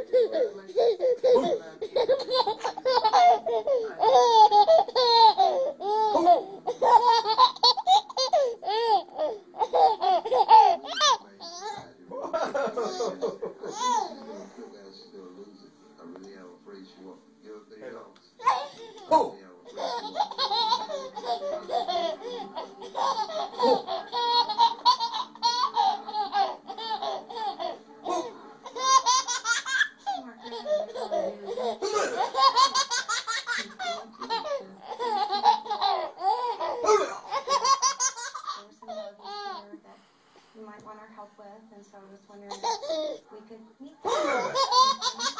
You might want our help with, and so I was wondering if we could meet.